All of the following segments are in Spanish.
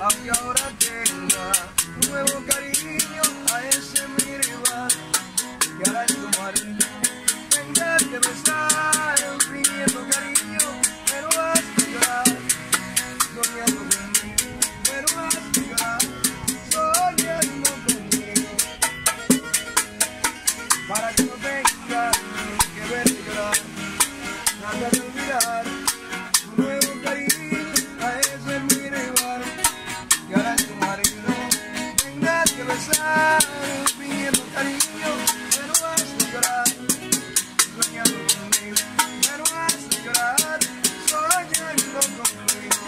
aunque ahora tenga un nuevo cariño a ese mi rival, que hará en tu marido tenga que besar pidiendo cariño, pero has de llorar, soñando conmigo, pero has de llorar, soñando conmigo, para que no tengas que verte llorar, nada de olvidar tu nuevo cariño a ese mi rival, que hará en tu marido tengas que besar pidiendo cariño, pero has de llorar, soñando conmigo, pero has de llorar, soñando conmigo.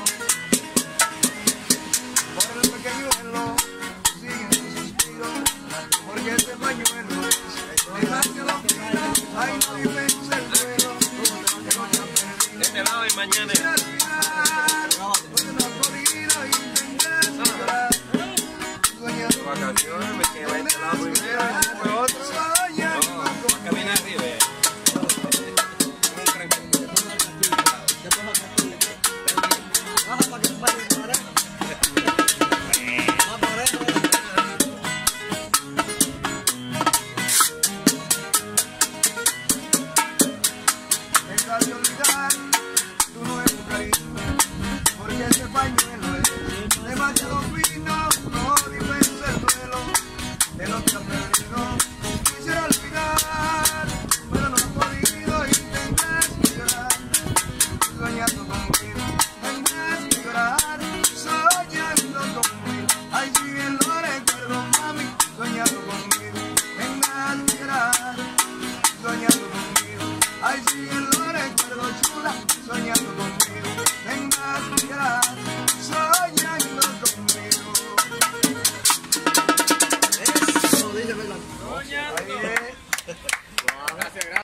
Por el pequeñuelo sigue tu suspiro, porque este pañuelo es demasiado fino, ay no vives el duelo, que no te ha perdido. De este lado y mañana. Quisiera olvidar, porque no has podido y tengas que llorar, soñando Vacaciones, me quedé de este lado conmigo, primero y después otro. soñando No, conmigo. camina arriba. Deja de olvidar tu nuevo cariño, porque ese pañuelo es demasiado fino, no vives el duelo de lo que has perdido. Quisiera olvidar, pero no has podido y tendrás que llorar, soñando conmigo, tendrás que llorar, soñando conmigo. Ay, si bien lo recuerdo, mami, soñando conmigo, tendrás que llorar, soñando conmigo. Ay, si bien lo recuerdo, chula, soñando conmigo, tendrás que llorar, soñando conmigo. Soñando. Ahí es. Gracias, gracias.